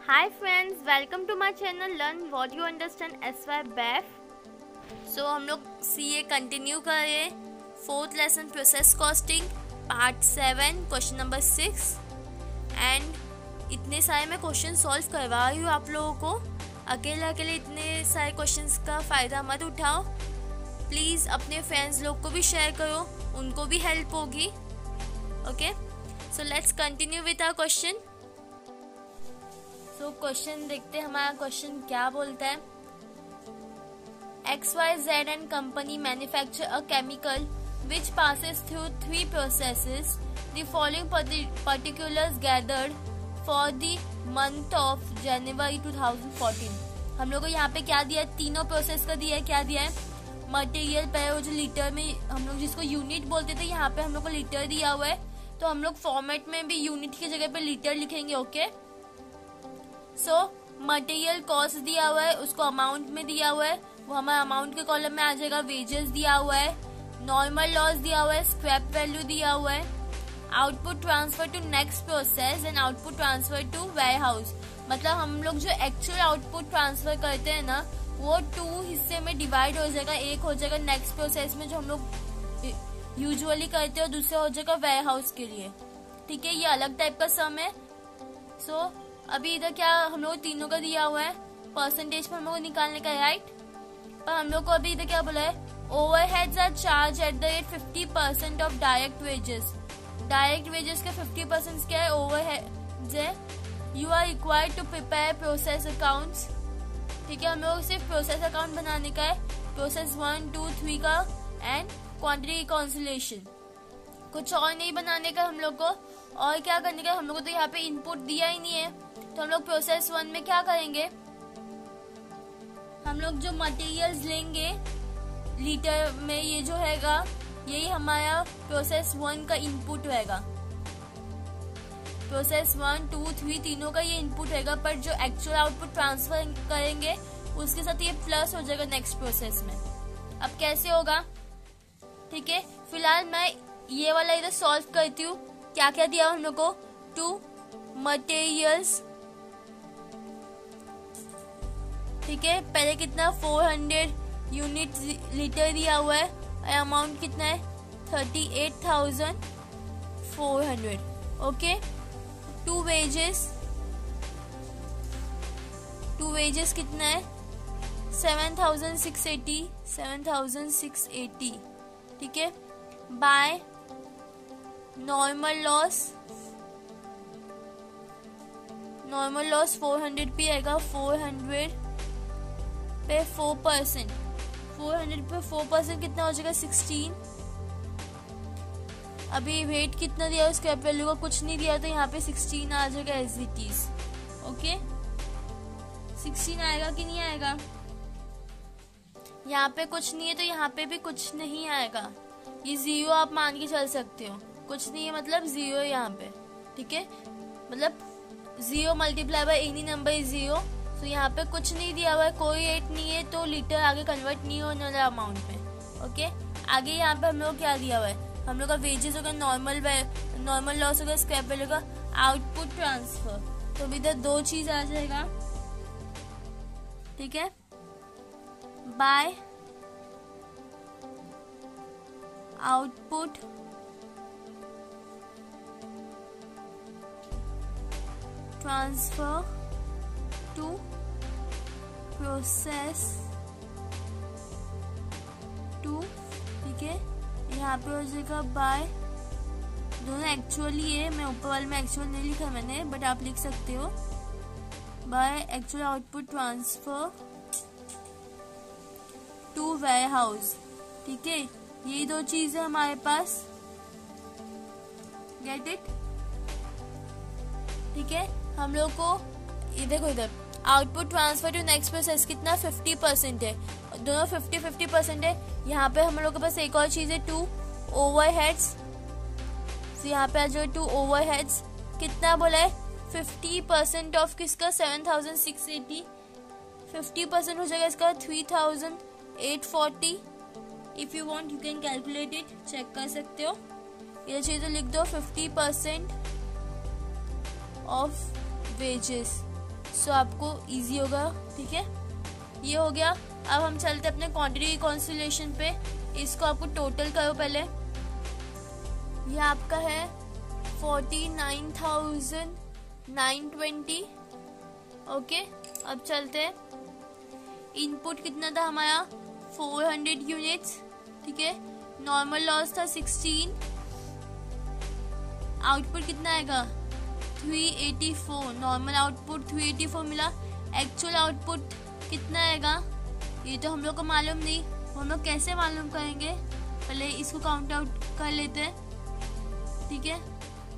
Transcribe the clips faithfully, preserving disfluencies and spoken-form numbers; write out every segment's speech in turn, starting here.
Hi friends, welcome to my channel Learn What You Understand S Y B E F. So हम लोग सी ए continue कर रहे हैं. Fourth lesson process costing part seven question number six. And इतने सारे मैं question solve करवा रही हूँ आप लोगों को. अकेले अकेले इतने सारे क्वेश्चंस का फ़ायदा मत उठाओ. प्लीज़ अपने फ्रेंड्स लोग को भी शेयर करो, उनको भी हेल्प होगी. Okay, so let's continue with our question. So question देखते हैं हमारा क्वेश्चन क्या बोलता है. X Y Z and company manufacture a chemical which passes through three processes. The following particulars gathered for the month of January twenty fourteen. हम लोग को यहाँ पे क्या दिया है, तीनों प्रोसेस का दिया है. क्या दिया है, मटेरियल पे वो जो लीटर में हम लोग जिसको यूनिट बोलते थे, यहाँ पे हम लोग को लीटर दिया हुआ है. तो हम लोग फॉर्मेट में भी यूनिट की जगह पे लीटर लिखेंगे. ओके, सो मटेरियल कॉस्ट दिया हुआ है, उसको अमाउंट में दिया हुआ है, वो हमारे अमाउंट के कॉलम में आ जाएगा. वेजेस दिया हुआ है, नॉर्मल लॉस दिया हुआ है, स्क्रैप वैल्यू दिया हुआ है, output transfer to next process and output transfer to warehouse. मतलब हम लोग जो एक्चुअल आउटपुट ट्रांसफर करते हैं ना, वो टू हिस्से में डिवाइड हो जाएगा. एक हो जाएगा नेक्स्ट प्रोसेस में जो हम लोग यूजुअली करते हैं, और दूसरा हो जाएगा वेयर हाउस के लिए. ठीक है, ये अलग टाइप का सम है. सो so, अभी इधर क्या हम लोग तीनों का दिया हुआ है, परसेंटेज पर हम लोग को निकालने का, राइट. पर हम लोग को अभी इधर क्या बोला है, overheads are charge at the rate fifty percent of direct wages. Direct wages के फिफ्टी परसेंट क्या है, ओवरहेड्स है. You are required to prepare process accounts. ठीक है, हम लोग सिर्फ प्रोसेस अकाउंट बनाने का है, प्रोसेस वन टू थ्री का, एंड क्वांटिटी रिकॉन्सिलेशन. कुछ और नहीं बनाने का हम लोग को. और क्या करने का, हम लोग को तो यहाँ पे इनपुट दिया ही नहीं है. तो हम लोग प्रोसेस वन में क्या करेंगे, हम लोग जो मटेरियल्स लेंगे लीटर में, ये जो हैगा यही हमारा प्रोसेस वन का इनपुट रहेगा. प्रोसेस वन टू थ्री तीनों का ये इनपुट रहेगा. पर जो एक्चुअल आउटपुट ट्रांसफर करेंगे उसके साथ ये प्लस हो जाएगा नेक्स्ट प्रोसेस में. अब कैसे होगा, ठीक है. फिलहाल मैं ये वाला इधर सॉल्व करती हूँ. क्या क्या दिया हम लोग को, टू मटेरियल्स. ठीक है, पहले कितना फोर हंड्रेड यूनिट लीटर दिया हुआ है, अमाउंट कितना है thirty eight thousand four hundred. Okay, to wages, to wages कितना है seven thousand six eighty seven thousand six eighty. ठीक है, by normal loss, normal loss four hundred भी आएगा. फोर हंड्रेड पे फोर परसेंट, फोर हंड्रेड पे four percent कितना हो जाएगा सिक्सटीन. अभी वेट कितना दिया, स्क्रैप वैल्यू का कुछ नहीं दिया, तो यहाँ पे सिक्सटीन आ जाएगा as it is. Okay, sixteen आएगा कि नहीं आएगा, यहाँ पे कुछ नहीं है तो यहाँ पे भी कुछ नहीं आएगा. ये जीरो आप मान के चल सकते हो, कुछ नहीं है मतलब जीरो यहाँ पे. ठीक है, मतलब zero multiply by any number is zero. तो यहाँ पे कुछ नहीं दिया हुआ है, कोई रेट नहीं है, तो लीटर आगे कन्वर्ट नहीं होने वाला अमाउंट में. ओके, आगे यहाँ पे हम लोग क्या दिया हुआ है, हम लोग का वेजेस होगा, नॉर्मल नॉर्मल लॉस होगा, स्क्रैप वैल्यू का, आउटपुट ट्रांसफर. तो इधर दो चीज आ जाएगा. ठीक है, by output transfer to process two. ठीक है, यहाँ पे हो जाएगा बाय, दोनों एक्चुअली है, मैं ऊपर वाले में एक्चुअल नहीं लिखा मैंने, बट आप लिख सकते हो, by actual output transfer to warehouse. ठीक है, ये दो चीजें हमारे पास, गेट इट. ठीक है, हम लोग को ये देखो इधर output transfer to next process कितना फिफ्टी परसेंट है, दोनों फिफ्टी फिफ्टी परसेंट है. यहाँ पे हम लोग के पास एक और चीज है, टू ओवरहेड्स. तो यहाँ पे आ जाओ, टू ओवरहेड्स कितना बोला है, फिफ्टी परसेंट ऑफ किसका, seven thousand six eighty. Fifty percent हो जाएगा इसका three thousand eight forty. If you want you can calculate it, check कर सकते हो. ये चीज तो लिख दो, fifty percent of wages. So आपको इजी होगा। ठीक है, ये हो गया। अब हम चलते अपने क्वांटिटी रिकॉन्सिलेशन पे। इसको आपको टोटल करो पहले। ये आपका है forty nine thousand nine twenty. Okay, अब चलते हैं। इनपुट कितना था हमारा फोर हंड्रेड यूनिट्स। ठीक है, नॉर्मल लॉस था सिक्सटीन। आउटपुट कितना आएगा three eighty four. Normal output three eighty four मिला। एक्चुअल आउटपुट कितना आएगा ये तो हम लोग को मालूम नहीं, हम लोग कैसे मालूम करेंगे, पहले इसको काउंट आउट कर लेते हैं। ठीक है,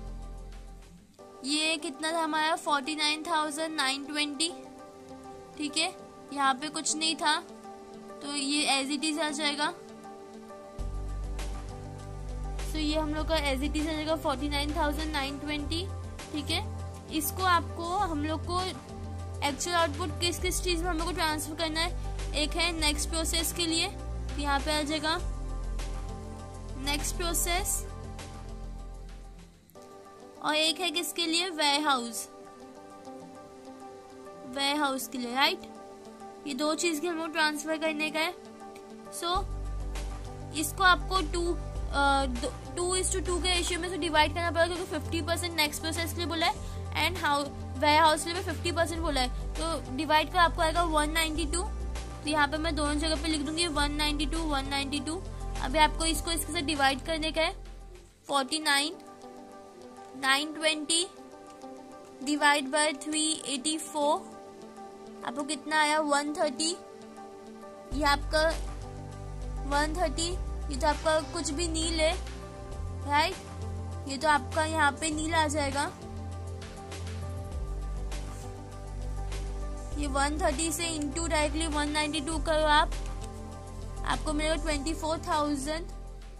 ये कितना था हमारा forty nine thousand nine twenty. ठीक है, यहाँ पे कुछ नहीं था तो ये एज इट इज आ जाएगा। तो ये हम लोग का एज इट इज आ जाएगा forty nine thousand nine twenty. ठीक है, इसको आपको हम लोग को एक्चुअल आउटपुट किस किस चीज में हम लोग को ट्रांसफर करना है। एक है नेक्स्ट प्रोसेस के लिए, तो यहाँ पे आ जाएगा नेक्स्ट प्रोसेस, और एक है किसके लिए वेयर हाउस, वेयर हाउस के लिए, राइट। ये दो चीज के हम लोग ट्रांसफर करने का है। सो so, इसको आपको two two is two two के रेशियो में से डिवाइड करना पड़ेगा, क्योंकि फिफ्टी परसेंट नेक्स्ट प्रोसेस के लिए बोला है एंड हाउ वेयर हाउस के लिए फिफ्टी परसेंट बोला है। तो डिवाइड कर आपको आएगा वन नाइन्टी टू। तो यहाँ पे मैं दोनों जगह पे लिख दूंगी one ninety two one ninety two. अभी आपको इसको इसके साथ डिवाइड करने का है। Forty nine nine twenty divide by three eighty four, आपको कितना आया वन थर्टी। ये आपका वन थर्टी, ये तो आपका कुछ भी नील है, राइट। ये तो आपका यहाँ पे नील आ जाएगा। ये वन थर्टी से into directly one ninety two करो आप, आपको मिलेगा twenty four thousand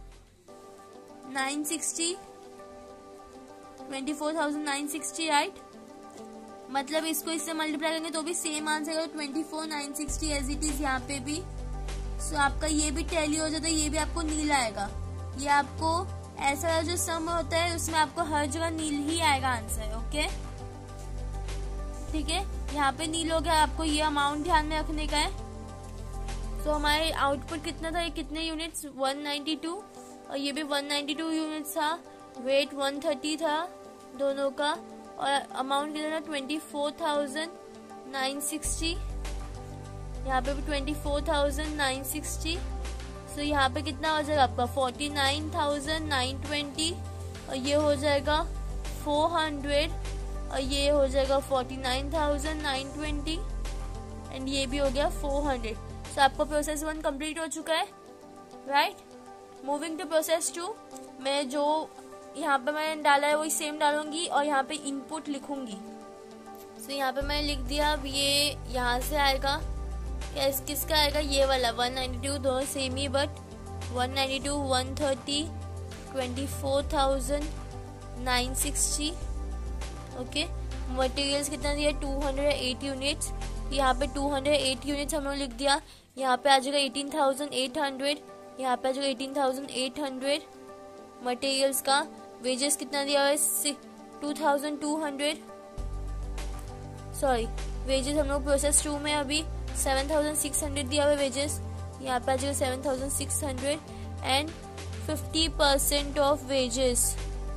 nine sixty. Twenty four thousand nine sixty, right. मतलब इसको इससे मल्टीप्लाई करेंगे तो भी सेम आंसर है, twenty four nine sixty as it is यहाँ पे भी। सो so, आपका ये भी टैली हो जाता है, ये भी आपको नील आएगा। ये आपको ऐसा जो सम होता है उसमें आपको हर जगह नील ही आएगा आंसर। ओके, ठीक है, यहाँ पे नील हो गया। आपको ये अमाउंट ध्यान में रखने का है। तो हमारे आउटपुट कितना था, कितने यूनिट्स वन नाइन्टी टू, और ये भी वन नाइन्टी टू यूनिट्स था। वेट वन थर्टी था दोनों का, और अमाउंट कितना था twenty four thousand nine sixty. यहाँ पे भी twenty four thousand nine sixty. So यहाँ पे कितना हो जाएगा आपका forty nine thousand nine twenty, और ये हो जाएगा फोर हंड्रेड, और ये हो जाएगा forty nine thousand nine twenty, and ये भी हो गया फोर हंड्रेड। सो आपका प्रोसेस वन कंप्लीट हो चुका है, right. Moving to process two. मैं जो यहाँ पे मैंने डाला है वही सेम डालूंगी और यहाँ पे इनपुट लिखूंगी। सो so, यहाँ पे मैंने लिख दिया। अब ये यहाँ से आएगा, क्या किसका आएगा, ये वाला वन नाइन्टी टू, दोनों सेम ही, but one ninety two one thirty twenty four thousand nine sixty. Okay, materials कितना दिया टू हंड्रेड एट यूनिट्स। यहाँ पे टू हंड्रेड एट यूनिट्स हम लोग लिख दिया। यहाँ पे आ जाएगा एटीन थाउजेंड एट हंड्रेड, यहाँ पे आ जाएगा eighteen thousand eight hundred materials का। वेजेस कितना दिया हुआ है two thousand two hundred, sorry wages हम लोग प्रोसेस टू में अभी सेवन थाउजेंड सिक्स हंड्रेड दिया हुआ है वेजेस। यहाँ पे आ जाएगा seven thousand six hundred, and fifty percent of wages,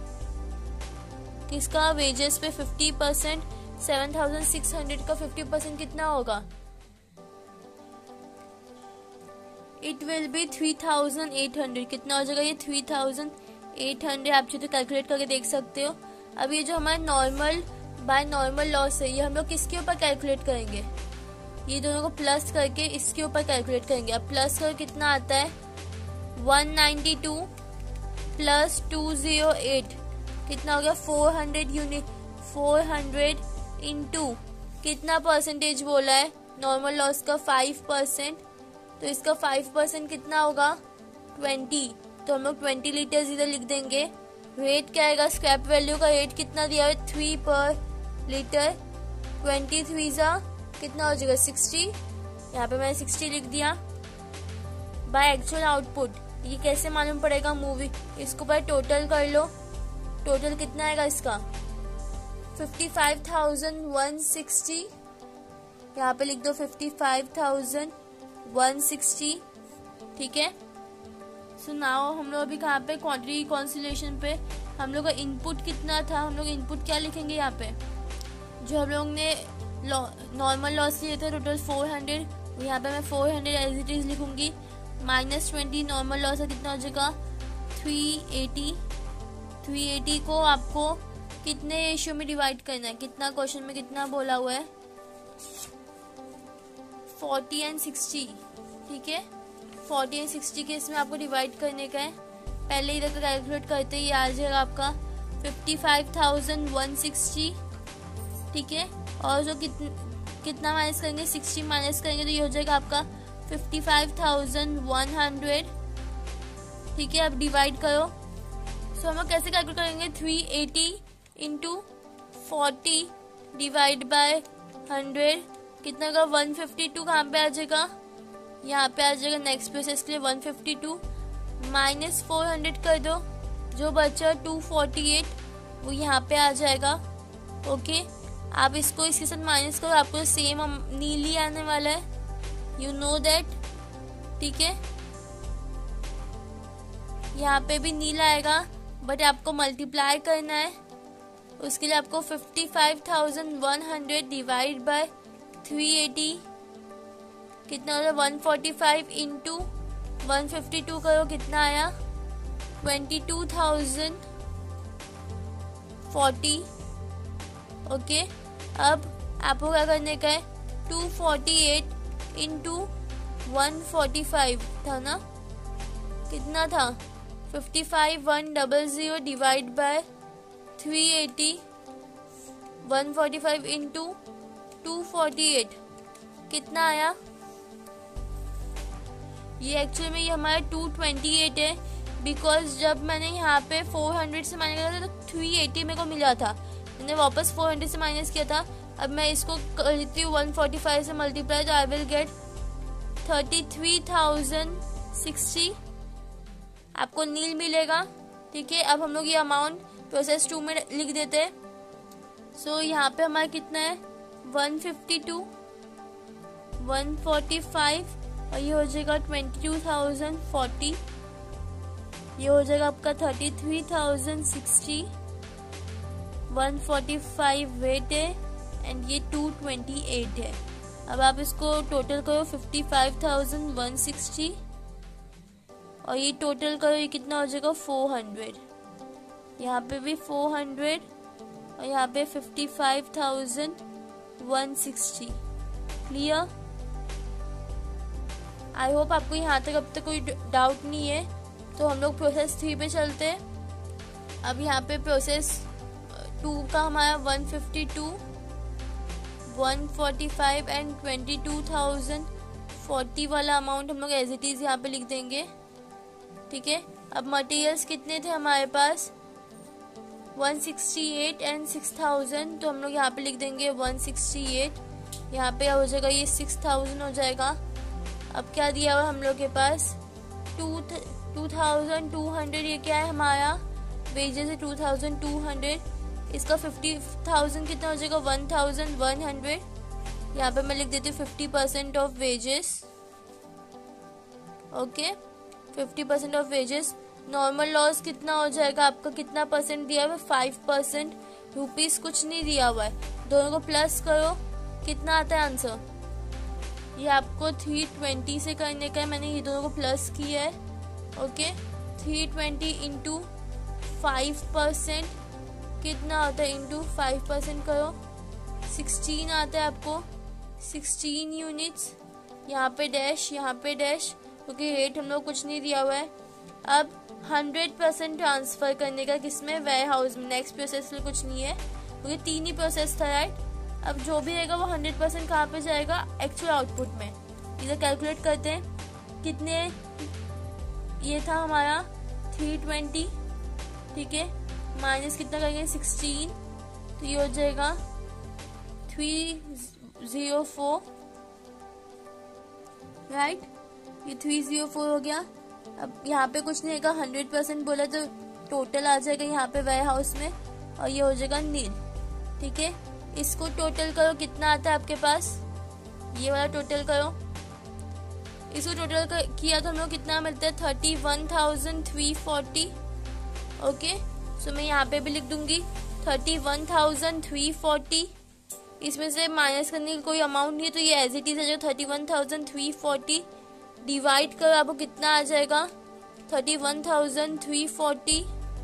किसका वेजेस पे fifty percent, seven thousand six hundred का फिफ्टी परसेंट कितना होगा, it will be three thousand eight hundred. कितना हो जाएगा ये थ्री थाउजेंड एट हंड्रेड। आप चाहे तो कैलकुलेट करके देख सकते हो। अब ये जो हमारा नॉर्मल बाय नॉर्मल लॉस है, ये हम लोग किसके ऊपर कैलकुलेट करेंगे, ये दोनों को प्लस करके इसके ऊपर कैलकुलेट करेंगे। अब प्लस कर कितना आता है one ninety two plus two zero eight, कितना हो गया four hundred unit. Four hundred into कितना परसेंटेज बोला है नॉर्मल लॉस का, फाइव परसेंट। तो इसका फाइव परसेंट कितना होगा ट्वेंटी, तो हम लोग ट्वेंटी लीटर्स इधर लिख देंगे। रेट क्या आएगा, स्क्रैप वैल्यू का रेट कितना दिया है थ्री पर लीटर। ट्वेंटी थ्री जा कितना हो जाएगा सिक्सटी, यहाँ पे मैंने सिक्सटी लिख दिया। बाय एक्चुअल आउटपुट ये कैसे मालूम पड़ेगा, मूवी इसको पर टोटल कर लो। टोटल कितना आएगा इसका fifty five thousand one sixty यहाँ पे लिख दो fifty five thousand one sixty. ठीक है, सो नाउ हम लोग अभी कहाँ पे क्वांटिटी रिकॉन्सिलिएशन पे हम लोग का इनपुट कितना था, हम लोग इनपुट क्या लिखेंगे यहाँ पे, जो हम लोग ने नॉर्मल लॉस लिए थे टोटल फोर हंड्रेड, यहाँ पे मैं four hundred as it is लिखूंगी, माइनस ट्वेंटी नॉर्मल लॉस का कितना हो जाएगा थ्री एटी। थ्री एटी को आपको कितने रेशियो में डिवाइड करना है, कितना क्वेश्चन में कितना बोला हुआ है, फोर्टी एंड सिक्सटी। ठीक है, फोर्टी एंड सिक्सटी के इसमें आपको डिवाइड करने का है। पहले इधर का कैलकुलेट करते ही आ जाएगा आपका fifty five thousand one sixty. ठीक है, और जो कित, कितना माइनस करेंगे, सिक्सटी माइनस करेंगे तो ये हो जाएगा आपका fifty five thousand one hundred. ठीक है, अब डिवाइड करो। सो हम लोग कैसे कैलकुलेट करेंगे, three eighty into forty divide by hundred कितना का वन फिफ्टी टू कहाँ पे आ जाएगा, यहाँ पे आ जाएगा नेक्स्ट प्रोसेस के लिए one fifty two, minus four hundred कर दो, जो बचा टू फोर्टी एट वो यहाँ पे आ जाएगा। ओके, आप इसको इसके साथ माइनस करो, आपको सेम नीली आने वाला है, यू नो दैट। ठीक है, यहाँ पे भी नीला आएगा बट आपको मल्टीप्लाई करना है, उसके लिए आपको fifty five thousand one hundred divide by three eighty कितना हो रहा है one forty five into one fifty two करो, कितना आया twenty two thousand forty. Okay, अब आपको क्या करने का है, two forty eight into one forty five था ना, कितना था fifty five one double zero divide by three eighty, one forty five into two forty eight कितना आया, ये एक्चुअली में ये हमारा टू ट्वेंटी एट है, बिकॉज जब मैंने यहाँ पे फोर हंड्रेड से माइनस किया था तो थ्री एटी मेरे को मिला था, मैंने वापस फोर हंड्रेड से माइनस किया था। अब मैं इसको करती हूँ वन फोर्टी फाइव से मल्टीप्लाई तो I will get thirty three thousand sixty, आपको नील मिलेगा। ठीक है, अब हम लोग ये अमाउंट प्रोसेस टू में लिख देते हैं। सो so, यहाँ पे हमारा कितना है one fifty two, one forty five और ये हो जाएगा ट्वेंटी टू थाउजेंड फोर्टी, ये हो जाएगा आपका thirty three thousand sixty, one forty five weight है एंड ये टू ट्वेंटी एट है। अब आप इसको टोटल करो fifty five thousand one sixty और ये टोटल करो, ये कितना हो जाएगा फोर हंड्रेड, यहाँ पे भी फोर हंड्रेड और यहाँ पे fifty five thousand one sixty. Clear? I hope आपको यहाँ तक अब तक कोई डाउट नहीं है। तो हम लोग प्रोसेस थ्री पे चलते हैं। अब यहाँ पे प्रोसेस टू का हमारा one fifty two, one forty five and twenty two thousand forty वाला अमाउंट हम लोग एज इट इज यहाँ पे लिख देंगे। ठीक है, अब मटेरियल्स कितने थे हमारे पास one sixty eight and six thousand, तो हम लोग यहाँ पे लिख देंगे वन सिक्सटी एट, यहाँ पे हो जाएगा ये सिक्स थाउजेंड हो जाएगा। अब क्या दिया हुआ हम लोग के पास two two thousand two hundred, ये क्या है हमारा वेजेस है टू थाउजेंड टू हंड्रेड, इसका फिफ्टी थाउजेंड कितना हो जाएगा वन थाउजेंड वन हंड्रेड, यहाँ पे मैं लिख देती हूँ fifty percent of wages. Okay, fifty percent of wages. Normal loss कितना हो जाएगा आपका, कितना परसेंट दिया हुआ है फाइव परसेंट, रुपीज कुछ नहीं दिया हुआ है, दोनों को प्लस करो कितना आता है आंसर, ये आपको थ्री ट्वेंटी से करने का है, मैंने ये दोनों को प्लस किया है। Okay, three twenty into five percent कितना आता है, इंटू फाइव परसेंट करो सिक्सटीन आता है आपको, सिक्सटीन यूनिट्स, यहाँ पे डैश यहाँ पे डैश, क्योंकि रेट हम लोग कुछ नहीं दिया हुआ है। अब हंड्रेड परसेंट ट्रांसफर करने का किसमें, वेयर हाउस में, नेक्स्ट प्रोसेस में कुछ नहीं है क्योंकि तीन ही प्रोसेस था राइट। अब जो भी रहेगा वो हंड्रेड परसेंट कहाँ पे जाएगा, एक्चुअल आउटपुट में। इधर कैलकुलेट करते हैं कितने, ये था हमारा थ्री ट्वेंटी, ठीक है, माइनस कितना करेंगे सिक्सटीन, तो ये हो जाएगा थ्री जीरो फोर राइट, ये थ्री जीरो फोर हो गया। अब यहाँ पे कुछ नहीं रहेगा, हंड्रेड परसेंट बोला तो टोटल आ जाएगा यहाँ पे वेयर हाउस में और ये हो जाएगा नील। ठीक है, इसको टोटल करो कितना आता है आपके पास ये वाला टोटल करो, इसको टोटल कर, किया तो हम लोग कितना मिलता है thirty one thousand three forty. Okay, so मैं यहाँ पे भी लिख दूंगी thirty one thousand three forty. इसमें से माइनस करने की कोई अमाउंट नहीं है, तो ये एज इट इज है जो thirty one thousand three forty divide करो, आपको कितना आ जाएगा thirty one thousand three forty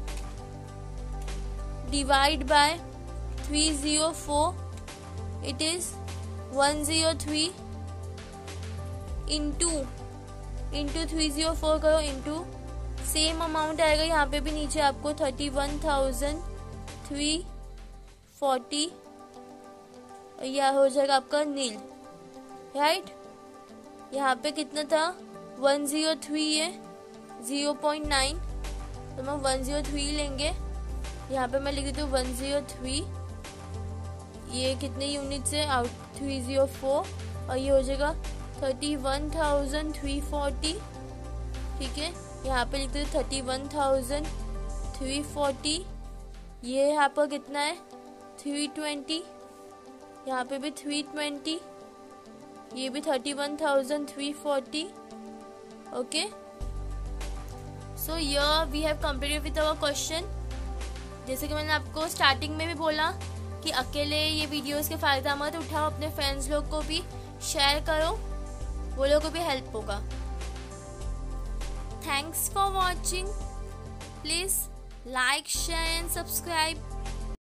divide by three zero four, it is one zero three into into three zero four करो इंटू सेम अमाउंट आएगा यहाँ पे भी नीचे आपको thirty one thousand three forty, यह हो जाएगा आपका नील, राइट। यहाँ पे कितना था वन जीरो थ्री है जीरो पॉइंट नाइन, तो हम वन जीरो थ्री लेंगे, यहाँ पे मैं लिख देती हूँ वन जीरो थ्री, ये कितने यूनिट से आउट थ्री जीरो फोर, और ये हो जाएगा thirty one thousand three forty. ठीक है, यहाँ पे लिख देते thirty one thousand three forty, ये यहाँ पर कितना है थ्री ट्वेंटी, यहाँ पे भी थ्री ट्वेंटी, ये भी thirty one thousand three forty. Okay, so here we have completed with our question. जैसे कि मैंने आपको स्टार्टिंग में भी बोला कि अकेले ये वीडियोस के फायदा मत उठाओ, अपने फ्रेंड्स लोग को भी शेयर करो, वो लोगों को भी हेल्प होगा। Thanks for watching, please like share and subscribe.